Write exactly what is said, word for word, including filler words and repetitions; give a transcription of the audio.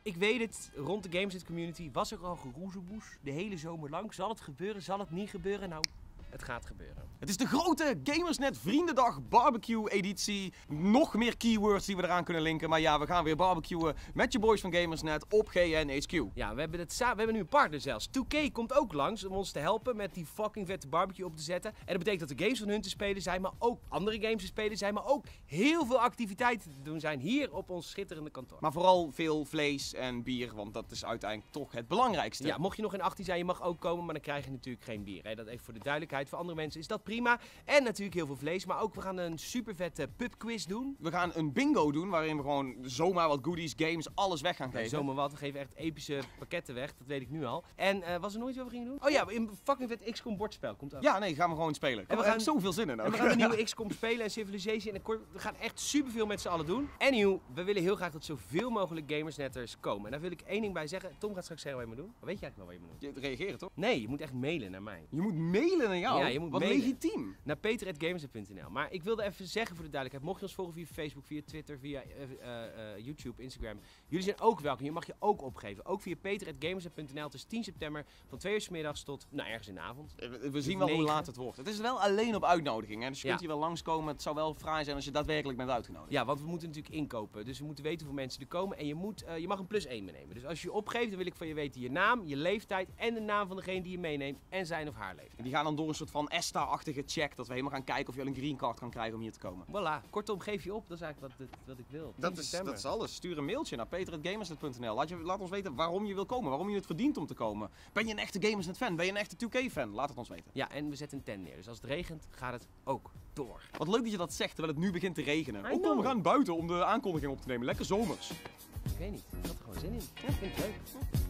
Ik weet het, rond de Gamersnet community was er al geroezemoes de hele zomer lang. Zal het gebeuren? Zal het niet gebeuren? Nou, het gaat gebeuren. Het is de grote Gamersnet Vriendendag barbecue editie. Nog meer keywords die we eraan kunnen linken. Maar ja, we gaan weer barbecuen met je boys van Gamersnet op G N H Q. Ja, we hebben, het we hebben nu een partner zelfs. two K komt ook langs om ons te helpen met die fucking vette barbecue op te zetten. En dat betekent dat de games van hun te spelen zijn, maar ook andere games te spelen zijn. Maar ook heel veel activiteiten te doen zijn hier op ons schitterende kantoor. Maar vooral veel vlees en bier, want dat is uiteindelijk toch het belangrijkste. Ja, mocht je nog geen achttien zijn, je mag ook komen, maar dan krijg je natuurlijk geen bier. Hè? Dat even voor de duidelijkheid. Voor andere mensen is dat prima. En natuurlijk heel veel vlees, maar ook we gaan een super vette pubquiz doen. We gaan een bingo doen, waarin we gewoon zomaar wat goodies, games, alles weg gaan geven. Ja, zomaar wat, we geven echt epische pakketten weg, dat weet ik nu al. En uh, was er nooit wat we gingen doen? Oh ja, een fucking vet X COM bordspel komt ook. Ja, nee, gaan we gewoon spelen. En we gaan gaan zoveel zin in ook. En we gaan een nieuwe X COM spelen en Civilization. En we gaan echt superveel met z'n allen doen. Anyhow, we willen heel graag dat zoveel mogelijk Gamersnetters komen. En daar wil ik één ding bij zeggen. Tom gaat straks zeggen wat je moet doen. Maar weet je eigenlijk wel wat je moet doen? Je reageren toch? Nee, je moet echt mailen naar mij. Je moet mailen naar jou? Ja, je moet wat mailen. legitiem. Naar peter at gamersnet punt n l. Maar ik wilde even zeggen voor de duidelijkheid. Mocht je ons volgen via Facebook, via Twitter, via uh, uh, uh, YouTube, Instagram. Jullie zijn ook welkom. Je mag je ook opgeven. Ook via peter at gamersnet punt n l. Het is tien september van twee uur 's middags tot, nou, ergens in de avond. We, we zien wel hoe laat het wordt. Het is wel alleen op uitnodiging. Hè? Dus je kunt Ja. hier wel langskomen. Het zou wel fraai zijn als je daadwerkelijk bent uitgenodigd. Ja, want we moeten natuurlijk inkopen. Dus we moeten weten hoeveel mensen er komen. En je, moet, uh, je mag een plus één meenemen. Dus als je je opgeeft, dan wil ik van je weten je naam, je leeftijd en de naam van degene die je meeneemt. En zijn of haar leeftijd. En die gaan dan door een soort van ESTA-achtige check. Dat we helemaal gaan kijken of je al een green card kan krijgen om hier te komen. Voilà. Kortom, geef je op. Dat is eigenlijk wat, wat ik wil. Dat is, dat is alles. Stuur een mailtje naar peter at gamersnet punt n l. Laat, je, laat ons weten waarom je wil komen. Waarom je het verdient om te komen. Ben je een echte Gamersnet fan? Ben je een echte two K fan? Laat het ons weten. Ja, en we zetten een tent neer. Dus als het regent, gaat het ook door. Wat leuk dat je dat zegt terwijl het nu begint te regenen. I Oh, kom, know. we gaan buiten om de aankondiging op te nemen. Lekker zomers. Ik weet niet. Ik had er gewoon zin in. Ja, vind ik leuk.